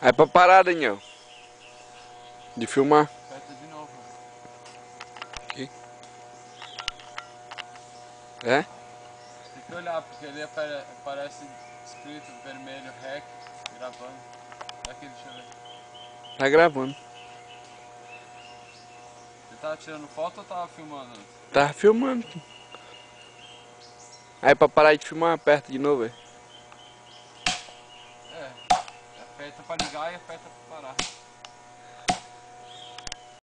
Aí pra parar, Daniel. De filmar. Aperta de novo. Aqui. É? Tem que olhar, porque ali aparece escrito vermelho REC gravando. Daqui, deixa eu ver. Tá gravando. Você tava tirando foto ou tava filmando antes? Tava filmando. Aí pra parar de filmar, aperta de novo, velho. É, aperta pra ligar e aperta pra parar.